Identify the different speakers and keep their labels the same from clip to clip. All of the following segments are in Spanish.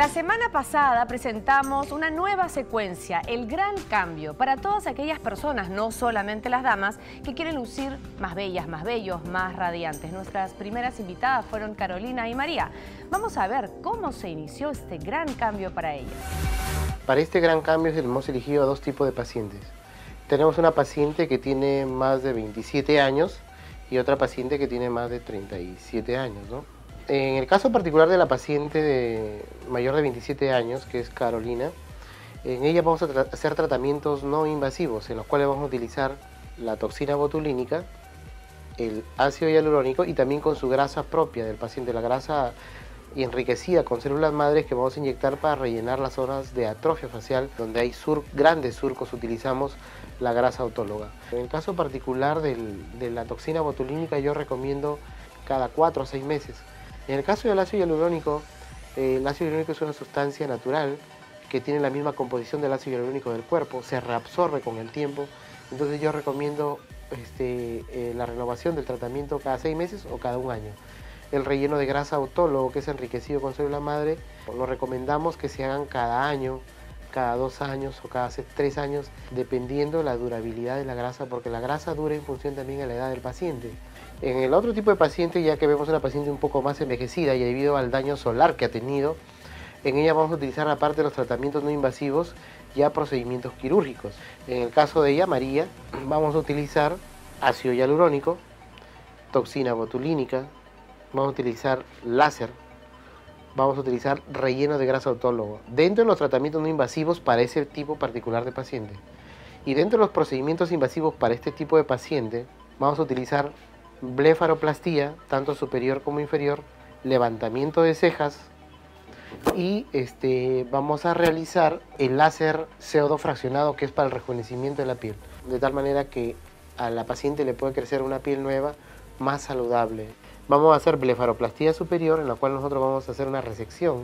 Speaker 1: La semana pasada presentamos una nueva secuencia, El Gran Cambio, para todas aquellas personas, no solamente las damas, que quieren lucir más bellas, más bellos, más radiantes. Nuestras primeras invitadas fueron Carolina y María. Vamos a ver cómo se inició este gran cambio para ellas.
Speaker 2: Para este gran cambio hemos elegido a dos tipos de pacientes. Tenemos una paciente que tiene más de 27 años y otra paciente que tiene más de 37 años, ¿no? En el caso particular de la paciente mayor de 27 años, que es Carolina, en ella vamos a hacer tratamientos no invasivos, en los cuales vamos a utilizar la toxina botulínica, el ácido hialurónico y también con su grasa propia del paciente, la grasa enriquecida con células madres que vamos a inyectar para rellenar las zonas de atrofia facial, donde hay grandes surcos, utilizamos la grasa autóloga. En el caso particular de la toxina botulínica yo recomiendo cada 4 o 6 meses. En el caso del ácido hialurónico, el ácido hialurónico es una sustancia natural que tiene la misma composición del ácido hialurónico del cuerpo, se reabsorbe con el tiempo, entonces yo recomiendo la renovación del tratamiento cada 6 meses o cada 1 año. El relleno de grasa autólogo, que es enriquecido con célula madre, lo recomendamos que se hagan cada año, cada 2 años o cada 3 años, dependiendo de la durabilidad de la grasa, porque la grasa dura en función también a la edad del paciente. En el otro tipo de paciente, ya que vemos una paciente un poco más envejecida y debido al daño solar que ha tenido, en ella vamos a utilizar, aparte de los tratamientos no invasivos, ya procedimientos quirúrgicos. En el caso de ella, María, vamos a utilizar ácido hialurónico, toxina botulínica, vamos a utilizar láser, vamos a utilizar relleno de grasa autólogo, dentro de los tratamientos no invasivos para ese tipo particular de paciente. Y dentro de los procedimientos invasivos para este tipo de paciente, vamos a utilizar blefaroplastía, tanto superior como inferior, levantamiento de cejas y vamos a realizar el láser CO2 fraccionado, que es para el rejuvenecimiento de la piel, de tal manera que a la paciente le puede crecer una piel nueva, más saludable. Vamos a hacer blefaroplastía superior, en la cual nosotros vamos a hacer una resección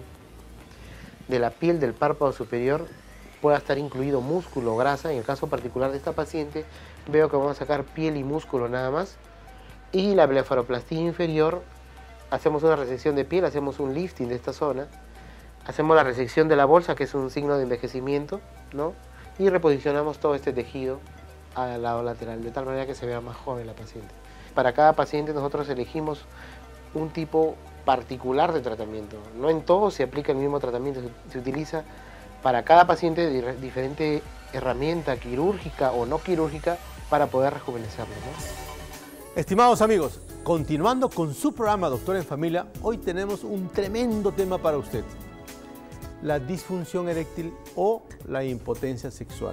Speaker 2: de la piel del párpado superior, pueda estar incluido músculo o grasa. En el caso particular de esta paciente, veo que vamos a sacar piel y músculo nada más. Y la blefaroplastía inferior, hacemos una resección de piel, hacemos un lifting de esta zona, hacemos la resección de la bolsa, que es un signo de envejecimiento, ¿no? Y reposicionamos todo este tejido al lado lateral, de tal manera que se vea más joven la paciente. Para cada paciente nosotros elegimos un tipo particular de tratamiento. No en todos se aplica el mismo tratamiento, se utiliza para cada paciente diferente herramienta quirúrgica o no quirúrgica para poder rejuvenecerlo, ¿no?
Speaker 3: Estimados amigos, continuando con su programa Doctor en Familia, hoy tenemos un tremendo tema para usted: la disfunción eréctil o la impotencia sexual.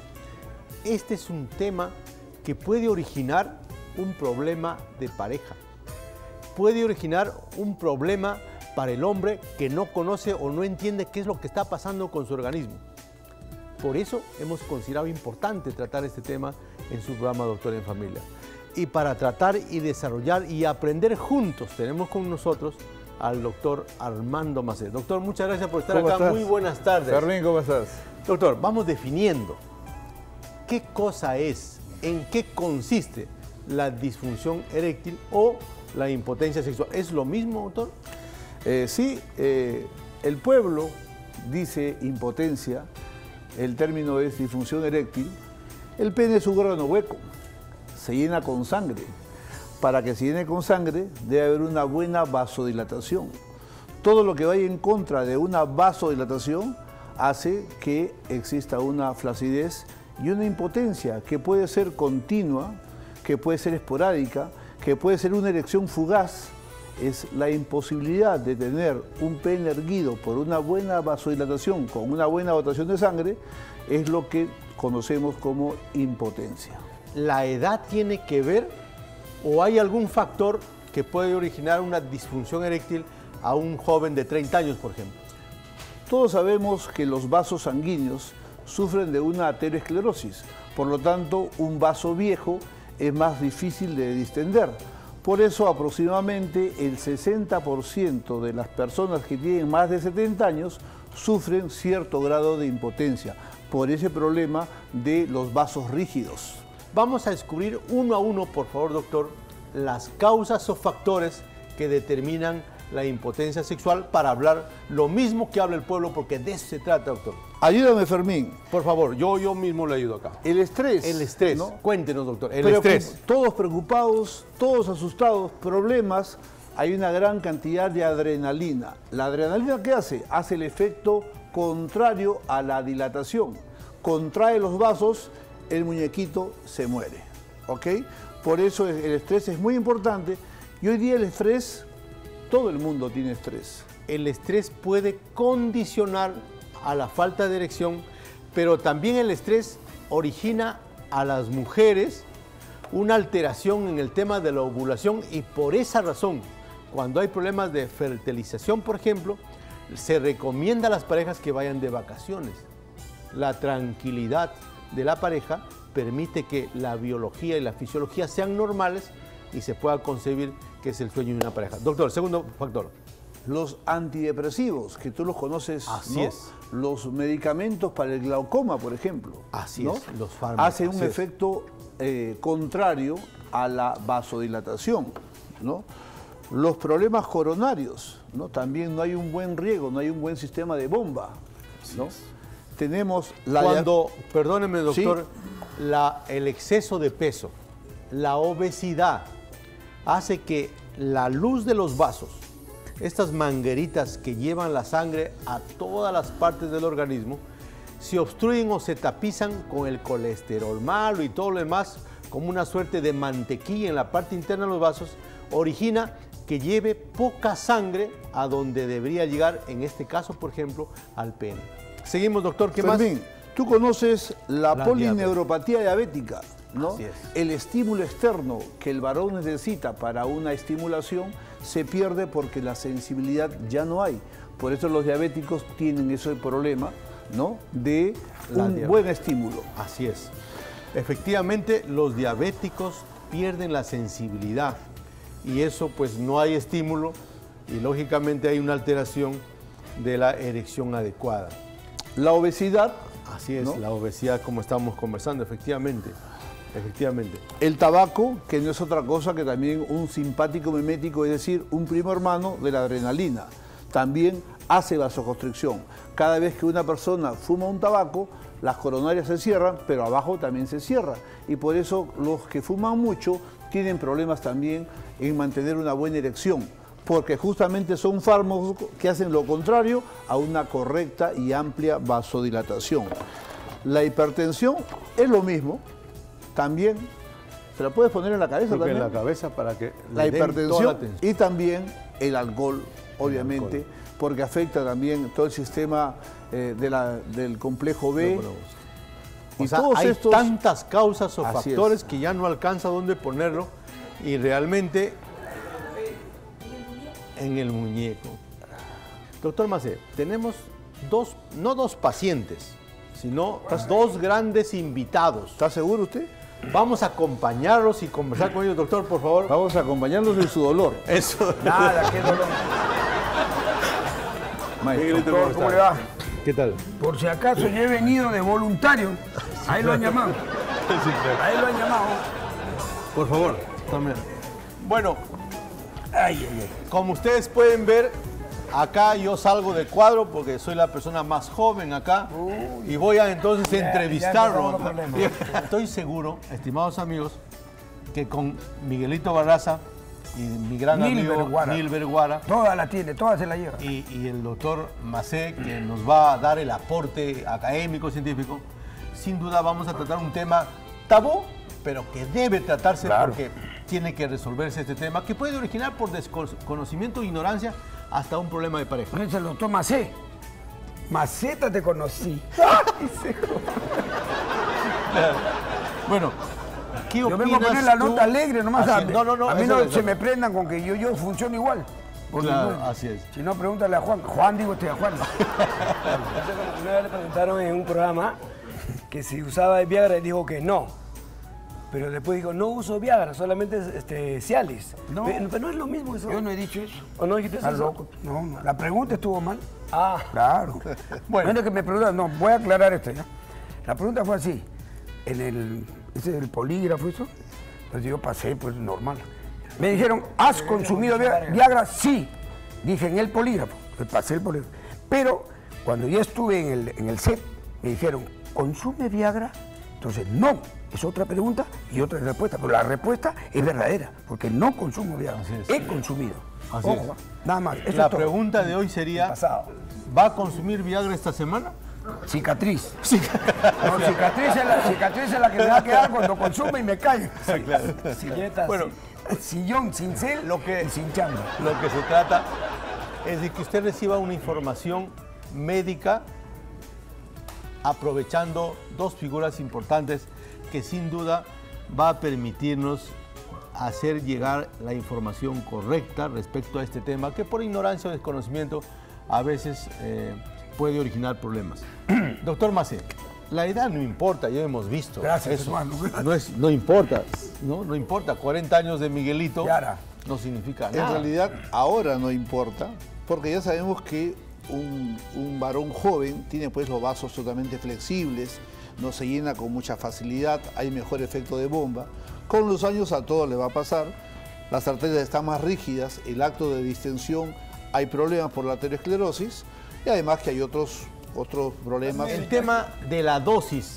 Speaker 3: Este es un tema que puede originar un problema de pareja, puede originar un problema para el hombre que no conoce o no entiende qué es lo que está pasando con su organismo. Por eso hemos considerado importante tratar este tema en su programa Doctor en Familia. Y para tratar y desarrollar y aprender juntos, tenemos con nosotros al doctor Armando Macedo. Doctor, muchas gracias por estar acá.
Speaker 4: ¿Estás?
Speaker 3: Muy buenas tardes.
Speaker 4: Fermín, ¿cómo estás?
Speaker 3: Doctor, vamos definiendo qué cosa es, en qué consiste la disfunción eréctil o la impotencia sexual. ¿Es lo mismo, doctor?
Speaker 4: Sí, el pueblo dice impotencia, el término es disfunción eréctil. El pene es un órgano hueco, se llena con sangre. Para que se llene con sangre debe haber una buena vasodilatación. Todo lo que vaya en contra de una vasodilatación hace que exista una flacidez y una impotencia que puede ser continua, que puede ser esporádica, que puede ser una erección fugaz. Es la imposibilidad de tener un pene erguido por una buena vasodilatación con una buena dotación de sangre, es lo que conocemos como impotencia.
Speaker 3: ¿La edad tiene que ver o hay algún factor que puede originar una disfunción eréctil a un joven de 30 años, por ejemplo?
Speaker 4: Todos sabemos que los vasos sanguíneos sufren de una aterosclerosis, por lo tanto un vaso viejo es más difícil de distender. Por eso aproximadamente el 60% de las personas que tienen más de 70 años sufren cierto grado de impotencia por ese problema de los vasos rígidos.
Speaker 3: Vamos a descubrir uno a uno, por favor, doctor, las causas o factores que determinan la impotencia sexual para hablar lo mismo que habla el pueblo, porque de eso se trata, doctor.
Speaker 4: Ayúdame, Fermín.
Speaker 3: Por favor, yo mismo le ayudo acá.
Speaker 4: El estrés.
Speaker 3: El estrés.
Speaker 4: ¿no?
Speaker 3: Cuéntenos, doctor. El
Speaker 4: Pero
Speaker 3: estrés.
Speaker 4: todos preocupados, todos asustados, problemas. Hay una gran cantidad de adrenalina. ¿La adrenalina qué hace? Hace el efecto contrario a la dilatación. Contrae los vasos, el muñequito se muere. ¿Ok? Por eso el estrés es muy importante. Y hoy día el estrés, todo el mundo tiene estrés.
Speaker 3: El estrés puede condicionar a la falta de erección, pero también el estrés origina a las mujeres una alteración en el tema de la ovulación, y por esa razón, cuando hay problemas de fertilización, por ejemplo, se recomienda a las parejas que vayan de vacaciones. La tranquilidad de la pareja permite que la biología y la fisiología sean normales y se pueda concebir que es el sueño de una pareja. Doctor, segundo factor.
Speaker 4: Los antidepresivos, que tú los conoces,
Speaker 3: Así
Speaker 4: ¿no?
Speaker 3: es.
Speaker 4: Los medicamentos para el glaucoma, por ejemplo.
Speaker 3: Así
Speaker 4: ¿no?
Speaker 3: es, los fármacos.
Speaker 4: Hacen un efecto contrario a la vasodilatación, ¿no? Los problemas coronarios, ¿no? También no hay un buen riego, no hay un buen sistema de bomba, ¿no? Tenemos la...
Speaker 3: Perdóneme, doctor,
Speaker 4: ¿Sí?
Speaker 3: el exceso de peso, la obesidad, hace que la luz de los vasos, estas mangueritas que llevan la sangre a todas las partes del organismo, se obstruyen o se tapizan con el colesterol malo y todo lo demás, como una suerte de mantequilla en la parte interna de los vasos, origina que lleve poca sangre a donde debería llegar, en este caso, por ejemplo, al pene. Seguimos, doctor, ¿qué
Speaker 4: Fermín,
Speaker 3: más?
Speaker 4: tú conoces la polineuropatía
Speaker 3: diabetes.
Speaker 4: diabética, ¿no?
Speaker 3: Así es.
Speaker 4: El estímulo externo que el varón necesita para una estimulación se pierde porque la sensibilidad ya no hay. Por eso los diabéticos tienen ese problema, ¿no? De un buen estímulo.
Speaker 3: Así es. Efectivamente, los diabéticos pierden la sensibilidad y eso, pues, no hay estímulo y lógicamente hay una alteración de la erección adecuada.
Speaker 4: La obesidad.
Speaker 3: Así es,
Speaker 4: ¿no?
Speaker 3: la obesidad, como estábamos conversando, efectivamente. Efectivamente.
Speaker 4: El tabaco, que no es otra cosa que también un simpático mimético, es decir, un primo hermano de la adrenalina. También hace vasoconstricción. Cada vez que una persona fuma un tabaco, las coronarias se cierran, pero abajo también se cierra. Y por eso los que fuman mucho tienen problemas también en mantener una buena erección, porque justamente son fármacos que hacen lo contrario a una correcta y amplia vasodilatación. La hipertensión es lo mismo, también se la puedes poner en la cabeza también.
Speaker 3: En la cabeza para que
Speaker 4: la
Speaker 3: le den toda
Speaker 4: hipertensión
Speaker 3: la atención.
Speaker 4: y también el alcohol, obviamente, porque afecta también todo el sistema del complejo B.
Speaker 3: O sea,
Speaker 4: todos
Speaker 3: hay
Speaker 4: estos...
Speaker 3: tantas causas o
Speaker 4: Así
Speaker 3: factores
Speaker 4: es.
Speaker 3: que ya no alcanza dónde ponerlo y realmente en el muñeco. Doctor Macé, tenemos no dos pacientes, sino dos grandes invitados.
Speaker 4: ¿Está seguro usted?
Speaker 3: Vamos a acompañarlos y conversar con ellos, doctor, por favor.
Speaker 4: Vamos a acompañarlos en su dolor.
Speaker 3: Eso.
Speaker 5: Nada, qué dolor.
Speaker 4: Maestro.
Speaker 5: Doctor, ¿cómo le va?
Speaker 3: ¿Qué tal?
Speaker 5: Por si acaso yo he venido de voluntario. Ahí lo han llamado. Ahí lo han llamado.
Speaker 3: Por favor, también. Bueno,
Speaker 5: Ay, ay, ay.
Speaker 3: como ustedes pueden ver, acá yo salgo de cuadro porque soy la persona más joven acá y voy a entonces entrevistarlo.
Speaker 5: empezamos los problemas.
Speaker 3: Estoy seguro, estimados amigos, que con Miguelito Barraza y mi gran
Speaker 5: Nilber
Speaker 3: amigo
Speaker 5: Guara.
Speaker 3: Nilber Guara
Speaker 5: Toda la tiene, toda se la lleva.
Speaker 3: y el doctor Macé, que nos va a dar el aporte académico, científico, sin duda vamos a tratar un tema tabú, pero que debe tratarse porque tiene que resolverse este tema, que puede originar por desconocimiento o ignorancia hasta un problema de pareja.
Speaker 5: Es el doctor Macé. Maceta te conocí.
Speaker 3: Bueno, ¿qué
Speaker 5: Yo
Speaker 3: opinas
Speaker 5: vengo a poner la
Speaker 3: tú?
Speaker 5: nota alegre nomás.
Speaker 3: Así es. No,
Speaker 5: a mí
Speaker 3: eso
Speaker 5: no
Speaker 3: es.
Speaker 5: se me prendan con que yo funciono igual. Porque
Speaker 3: Claro,
Speaker 5: no-
Speaker 3: así es.
Speaker 5: Si no, pregúntale a Juan. Juan, digo usted, a Juan.
Speaker 6: Una vez le preguntaron en un programa que si usaba el Viagra y dijo que no. Pero después dijo, no uso Viagra, solamente Cialis.
Speaker 5: No.
Speaker 6: Pero no es lo mismo eso.
Speaker 5: Yo no he dicho eso.
Speaker 6: ¿O no dijiste
Speaker 5: Estás
Speaker 6: eso?
Speaker 5: loco. No, no. La pregunta estuvo mal.
Speaker 6: Ah,
Speaker 5: Claro. Bueno, que me preguntan, no, voy a aclarar esto ya. La pregunta fue así. Ese es el polígrafo, eso. Pues yo pasé, pues normal. Me dijeron, ¿has consumido Viagra? Sí. dije en el polígrafo, pasé el polígrafo. Pero cuando ya estuve en el set, me dijeron, ¿consume Viagra? Entonces, no, es otra pregunta y otra respuesta, pero la respuesta es verdadera, porque no consumo Viagra, he consumido.
Speaker 3: Así es.
Speaker 5: Nada más. Eso
Speaker 3: La
Speaker 5: es todo.
Speaker 3: pregunta de hoy sería, ¿va a consumir Viagra esta semana?
Speaker 5: Cicatriz. No, cicatriz es la que me va a quedar cuando consume y me caigo.
Speaker 3: Sí, claro.
Speaker 6: Silletas,
Speaker 3: Bueno,
Speaker 5: sillón sin cel y sin chamba.
Speaker 3: Lo que se trata es de que usted reciba una información médica aprovechando dos figuras importantes que sin duda va a permitirnos hacer llegar la información correcta respecto a este tema que por ignorancia o desconocimiento a veces puede originar problemas. Doctor Macé, la edad no importa, ya hemos visto.
Speaker 5: Gracias,
Speaker 3: eso.
Speaker 5: hermano.
Speaker 3: No importa, no importa. 40 años de Miguelito
Speaker 5: Yara.
Speaker 3: no significa
Speaker 4: En
Speaker 3: nada.
Speaker 4: realidad, ahora no importa, porque ya sabemos que un varón joven tiene pues los vasos totalmente flexibles, no se llena con mucha facilidad, hay mejor efecto de bomba. Con los años a todo le va a pasar, las arterias están más rígidas, el acto de distensión, hay problemas por la aterosclerosis y además que hay otros problemas.
Speaker 3: El tema de la dosis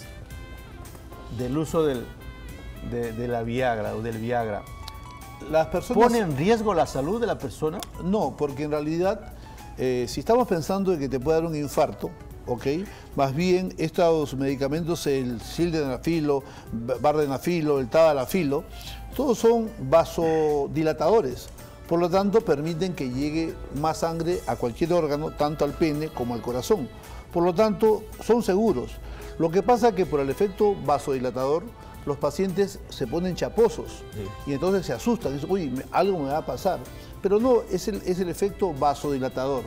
Speaker 3: del uso de la Viagra o del Viagra,
Speaker 4: Las personas...
Speaker 3: ¿pone en riesgo la salud de la persona?
Speaker 4: No, porque en realidad, si estamos pensando en que te puede dar un infarto, ¿ok? Más bien estos medicamentos, el sildenafilo, vardenafilo, el tadalafilo, todos son vasodilatadores. Por lo tanto, permiten que llegue más sangre a cualquier órgano, tanto al pene como al corazón. Por lo tanto, son seguros. Lo que pasa es que por el efecto vasodilatador, los pacientes se ponen chaposos y entonces se asustan. Dicen, uy, algo me va a pasar. Pero no, es el efecto vasodilatador.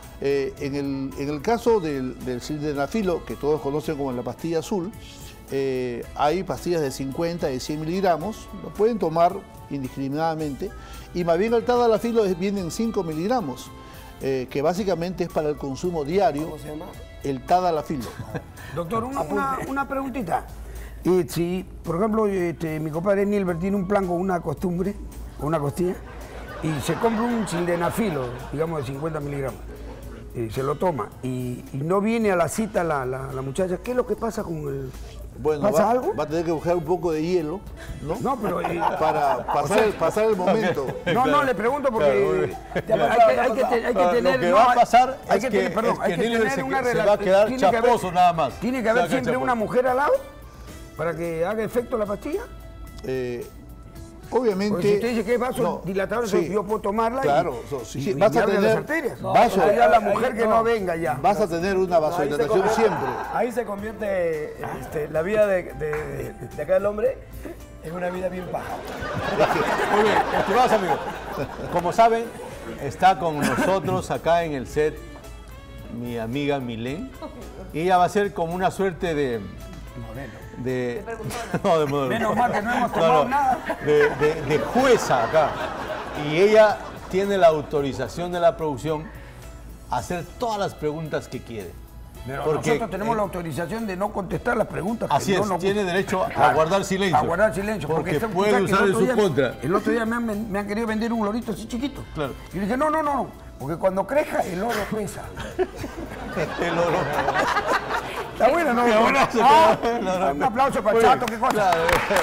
Speaker 4: En el caso del sildenafilo, que todos conocen como la pastilla azul, hay pastillas de 50 y 100 miligramos, lo pueden tomar indiscriminadamente, y más bien el tadalafilo viene en 5 miligramos, que básicamente es para el consumo diario.
Speaker 6: ¿Cómo se llama?
Speaker 4: El tadalafilo.
Speaker 5: Doctor, una preguntita. Si, por ejemplo, mi compadre Nilbert tiene un plan con una costumbre, con una costilla, y se compra un sildenafilo, digamos de 50 miligramos, se lo toma, y no viene a la cita la muchacha, ¿qué es lo que pasa con el...?
Speaker 4: Bueno,
Speaker 5: ¿Pasa algo?
Speaker 4: va a tener que buscar un poco de hielo, ¿no?
Speaker 5: No, pero...
Speaker 4: Para pasar el momento.
Speaker 5: No, le pregunto porque hay que tener...
Speaker 3: Lo que va a pasar
Speaker 5: hay
Speaker 3: es
Speaker 5: que
Speaker 3: que
Speaker 5: tener
Speaker 3: se
Speaker 5: una
Speaker 3: va a quedar
Speaker 5: tiene que haber-
Speaker 3: chaposo nada más.
Speaker 5: Tiene que
Speaker 3: Se va a
Speaker 5: haber
Speaker 3: quedar
Speaker 5: siempre
Speaker 3: chaposo.
Speaker 5: una mujer al lado para que haga efecto la pastilla.
Speaker 4: Obviamente...
Speaker 5: Porque si usted dice que es vasodilatador,
Speaker 4: sí,
Speaker 5: yo puedo tomarla
Speaker 4: claro,
Speaker 5: y
Speaker 4: vas a
Speaker 5: abre
Speaker 4: tener
Speaker 5: las arterias.
Speaker 4: vaso-
Speaker 5: Ya la mujer que no venga ya.
Speaker 4: Vas a tener una vasodilatación siempre.
Speaker 6: Ahí se convierte la vida de acá del hombre en una vida bien paja.
Speaker 3: Muy bien, estimados amigos, como saben, está con nosotros acá en el set mi amiga Milén, y ella va a ser como una suerte de no, de modelo.
Speaker 5: Menos mal que no hemos tomado nada.
Speaker 3: De jueza acá. Y ella tiene la autorización de la producción a hacer todas las preguntas que quiere.
Speaker 5: Pero
Speaker 3: Porque,
Speaker 5: nosotros tenemos la autorización de no contestar las preguntas. que
Speaker 3: así
Speaker 5: no
Speaker 3: es,
Speaker 5: nos
Speaker 3: tiene
Speaker 5: gustan.
Speaker 3: derecho a
Speaker 5: Claro,
Speaker 3: guardar silencio.
Speaker 5: A guardar silencio.
Speaker 3: Porque
Speaker 5: usted
Speaker 3: puede
Speaker 5: sabe que
Speaker 3: usar
Speaker 5: el
Speaker 3: en
Speaker 5: otro
Speaker 3: su
Speaker 5: día-
Speaker 3: contra.
Speaker 5: El otro día me han querido vender un lorito así chiquito.
Speaker 3: Claro.
Speaker 5: Y le dije, no, porque cuando crezca el oro pesa.
Speaker 3: El oro.
Speaker 5: Está bueno, ¿no?
Speaker 3: Qué buenazo,
Speaker 5: Ah,
Speaker 3: qué bueno.
Speaker 5: un aplauso para
Speaker 3: Muy
Speaker 5: Chato,
Speaker 3: bien,
Speaker 5: qué cosa.
Speaker 3: claro.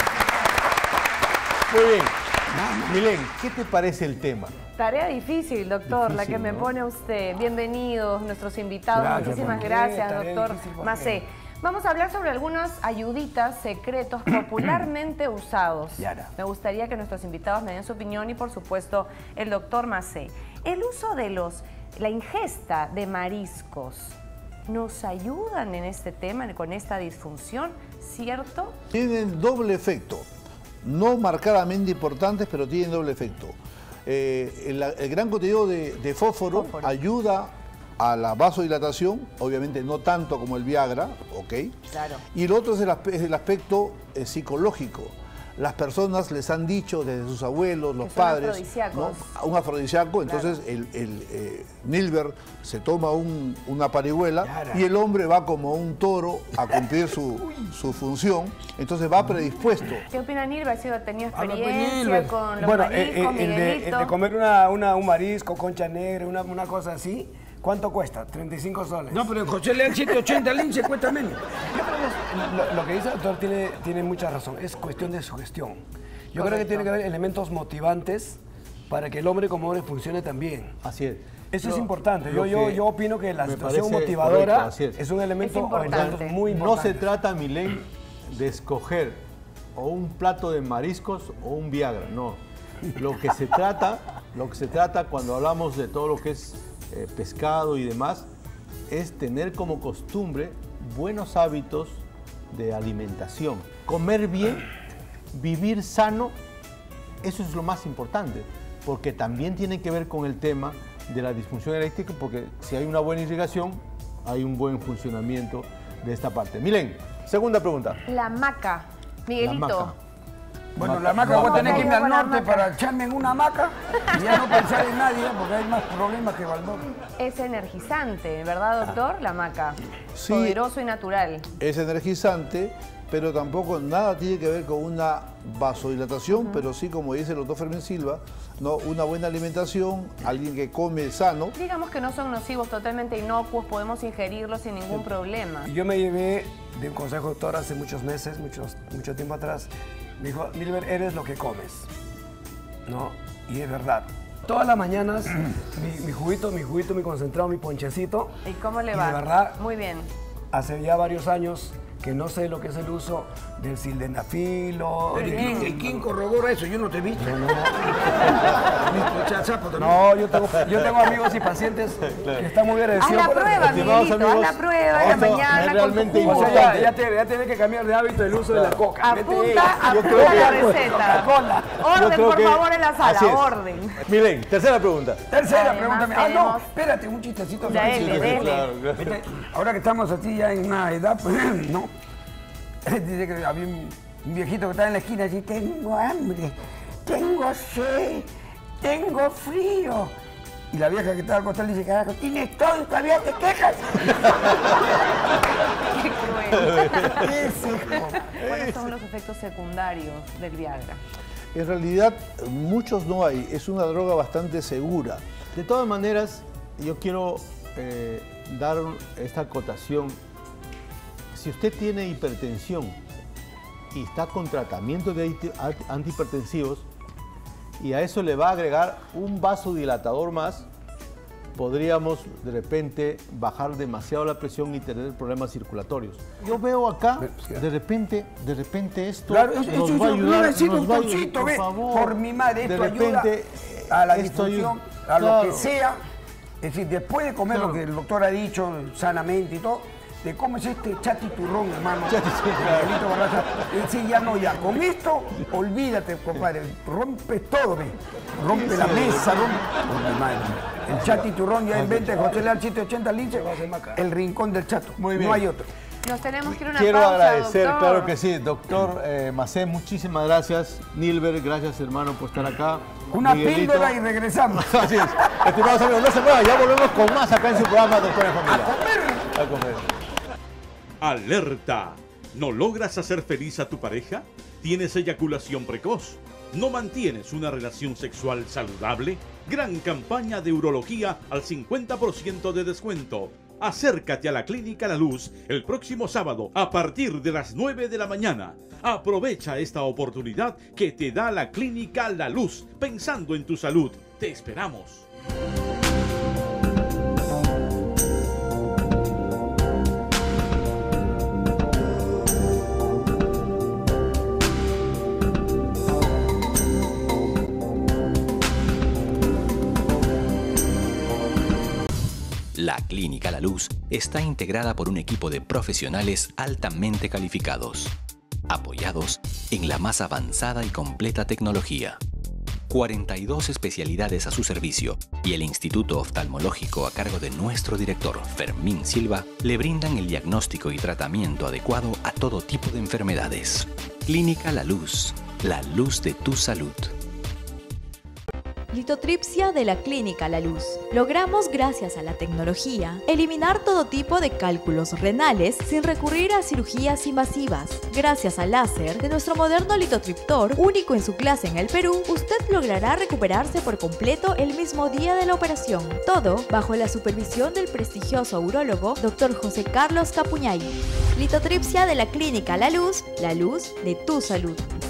Speaker 3: Muy bien. Milén, ¿qué te parece el tema?
Speaker 1: Tarea difícil, doctor, la que me pone usted. Bienvenidos nuestros invitados.
Speaker 5: Gracias,
Speaker 1: Muchísimas
Speaker 5: ¿por qué?
Speaker 1: gracias,
Speaker 6: Tarea
Speaker 1: doctor
Speaker 6: difícil, ¿por
Speaker 1: Macé.
Speaker 6: qué?
Speaker 1: Vamos a hablar sobre algunas ayuditas, secretos popularmente usados.
Speaker 5: Yara.
Speaker 1: Me gustaría que nuestros invitados me den su opinión y, por supuesto, el doctor Macé. El uso de la ingesta de mariscos, ¿nos ayudan en este tema, con esta disfunción, cierto?
Speaker 4: Tienen doble efecto. No marcadamente importantes, pero tienen doble efecto. El gran contenido de fósforo ayuda a la vasodilatación, obviamente no tanto como el Viagra, ¿ok?
Speaker 1: Claro.
Speaker 4: Y el otro es el aspecto psicológico. las personas les han dicho desde sus abuelos, los
Speaker 1: son
Speaker 4: padres,
Speaker 1: afrodisíacos.
Speaker 4: ¿no? Un afrodisíaco, entonces Nilber se toma una parihuela y el hombre va como un toro a cumplir su función, entonces va predispuesto.
Speaker 1: ¿Qué opina Nilber? ¿Ha tenido
Speaker 5: Habla
Speaker 1: experiencia
Speaker 5: Nilber.
Speaker 1: con los
Speaker 6: Bueno,
Speaker 1: mariscos,
Speaker 6: el
Speaker 1: Miguelito?
Speaker 6: de comer un marisco, concha negra, una cosa así, ¿cuánto cuesta? 35 soles.
Speaker 5: No, pero en José Leal 780 lince cuesta menos.
Speaker 6: Lo que dice el doctor tiene mucha razón, es cuestión de sugestión. Yo creo que tiene que haber elementos motivantes para que el hombre como hombre funcione también.
Speaker 3: Así es.
Speaker 6: Eso es importante.
Speaker 3: lo
Speaker 6: Yo
Speaker 3: que
Speaker 6: opino que la
Speaker 3: me
Speaker 6: situación
Speaker 3: parece
Speaker 6: motivadora
Speaker 3: correcto, así
Speaker 6: es un elemento
Speaker 1: Es importante.
Speaker 6: muy
Speaker 3: No
Speaker 6: importante.
Speaker 3: se trata, Milén, de escoger o un plato de mariscos o un Viagra, no. Lo que se trata cuando hablamos de todo lo que es pescado y demás, es tener como costumbre buenos hábitos de alimentación. Comer bien, vivir sano, eso es lo más importante, porque también tiene que ver con el tema de la disfunción eréctil, porque si hay una buena irrigación, hay un buen funcionamiento de esta parte. Milén, segunda pregunta.
Speaker 1: La maca. Miguelito.
Speaker 3: La maca.
Speaker 5: Bueno, la hamaca, voy a tener que irme al
Speaker 1: Con la
Speaker 5: norte
Speaker 1: hamaca.
Speaker 5: para echarme en una hamaca y ya no pensar en nadie, porque hay más problemas que Valdor.
Speaker 1: Es energizante, ¿verdad, doctor? La maca.
Speaker 4: Sí.
Speaker 1: Poderoso y natural.
Speaker 4: Es energizante, pero tampoco nada tiene que ver con una vasodilatación, pero sí, como dice el doctor Fermín Silva, ¿no? Una buena alimentación, alguien que come sano.
Speaker 1: Digamos que no son nocivos, totalmente inocuos, podemos ingerirlos sin ningún problema.
Speaker 6: Yo me llevé de un consejo doctor hace muchos meses, mucho tiempo atrás. Me dijo, Nilber, eres lo que comes, ¿no? Y es verdad. Todas las mañanas, mi juguito, mi concentrado, mi ponchecito.
Speaker 1: ¿Y cómo le
Speaker 6: Y
Speaker 1: va?
Speaker 6: de verdad,
Speaker 1: Muy bien.
Speaker 6: hace ya varios años que no sé lo que es el uso del sildenafilo.
Speaker 5: Pero ¿y quién corrobora eso? Yo no te he visto.
Speaker 6: No, yo tengo amigos y pacientes que están muy
Speaker 1: Haz
Speaker 6: agradecidos.
Speaker 1: la
Speaker 6: por
Speaker 1: prueba,
Speaker 3: Estimados
Speaker 1: Miguelito, haz la
Speaker 3: amigos,
Speaker 1: prueba en la
Speaker 3: esto
Speaker 1: mañana.
Speaker 3: es
Speaker 1: con
Speaker 3: realmente
Speaker 1: tu jugo.
Speaker 6: O sea,
Speaker 3: importante.
Speaker 6: ya tienes que cambiar de hábito el uso de la coca.
Speaker 1: Apunta
Speaker 3: creo que-
Speaker 1: la receta.
Speaker 6: Coca-Cola.
Speaker 3: Yo
Speaker 1: Orden,
Speaker 3: creo
Speaker 1: por
Speaker 3: que
Speaker 1: favor, en la
Speaker 3: así
Speaker 1: sala,
Speaker 3: es.
Speaker 1: orden.
Speaker 3: Milén, tercera pregunta.
Speaker 5: Tercera,
Speaker 1: Además,
Speaker 5: pregúntame. Ah, no,
Speaker 1: tenemos-
Speaker 5: espérate, un chistecito.
Speaker 1: Ya,
Speaker 5: rapidito.
Speaker 1: dele.
Speaker 3: Claro.
Speaker 5: Viste, ahora que estamos así ya en una edad, pues, ¿no? Dice que había un viejito que estaba en la esquina así, tengo hambre, tengo sed, tengo frío. Y la vieja que estaba al costado le dice, carajo, tienes todo y todavía te quejas.
Speaker 1: Qué cruel.
Speaker 5: Ese, hijo.
Speaker 1: ¿Cuáles son los efectos secundarios del Viagra?
Speaker 4: En realidad, muchos no hay. Es una droga bastante segura.
Speaker 3: De todas maneras, yo quiero dar esta acotación. Si usted tiene hipertensión y está con tratamiento de antihipertensivos y a eso le va a agregar un vasodilatador más, podríamos de repente bajar demasiado la presión y tener problemas circulatorios. Yo veo acá, de repente esto
Speaker 5: Claro,
Speaker 3: nos
Speaker 5: eso
Speaker 3: va a ayudar,
Speaker 5: necesito
Speaker 3: nos
Speaker 5: un
Speaker 3: va a ayudar,
Speaker 5: toncito,
Speaker 3: por
Speaker 5: ve.
Speaker 3: favor.
Speaker 5: Por mi madre,
Speaker 3: De
Speaker 5: esto
Speaker 3: repente,
Speaker 5: ayuda a la
Speaker 3: esto
Speaker 5: disfunción,
Speaker 3: ayuda.
Speaker 5: a lo que
Speaker 3: Claro.
Speaker 5: sea. Es decir, después de comer
Speaker 3: Claro.
Speaker 5: lo que el doctor ha dicho sanamente y todo, te comes este chatiturrón, hermano. Miguelito Barraza. Es decir, ya no, ya. Con esto, olvídate, compadre. Rompes todo, ve. Rompe la mesa, rompe. Por mi madre. El chatiturrón ya inventa José Leal 780 lince, el rincón del chato.
Speaker 3: Muy bien.
Speaker 5: No hay otro.
Speaker 1: Nos tenemos que ir a una
Speaker 3: Quiero
Speaker 1: pausa,
Speaker 3: agradecer,
Speaker 1: doctor.
Speaker 3: claro que sí, doctor Macé, muchísimas gracias. Nilber, gracias hermano por estar acá.
Speaker 5: Una
Speaker 3: Miguelito.
Speaker 5: píldora y regresamos.
Speaker 3: Así es. Estimados amigos, no se muevan, ya volvemos con más acá en su programa Doctor en Familia. A comer.
Speaker 7: ¡Alerta! ¿No logras hacer feliz a tu pareja? ¿Tienes eyaculación precoz? ¿No mantienes una relación sexual saludable? Gran campaña de urología al 50% de descuento. Acércate a la Clínica La Luz el próximo sábado a partir de las 9 de la mañana. Aprovecha esta oportunidad que te da la Clínica La Luz. Pensando en tu salud, te esperamos.
Speaker 8: La Clínica La Luz está integrada por un equipo de profesionales altamente calificados, apoyados en la más avanzada y completa tecnología. 42 especialidades a su servicio y el Instituto Oftalmológico a cargo de nuestro director Fermín Silva le brindan el diagnóstico y tratamiento adecuado a todo tipo de enfermedades. Clínica La Luz, La luz de tu salud.
Speaker 9: Litotripsia de la Clínica La Luz. Logramos, gracias a la tecnología, eliminar todo tipo de cálculos renales sin recurrir a cirugías invasivas. Gracias al láser de nuestro moderno litotriptor, único en su clase en el Perú, usted logrará recuperarse por completo el mismo día de la operación. Todo bajo la supervisión del prestigioso urólogo Dr. José Carlos Capuñay. Litotripsia de la Clínica La luz de tu salud.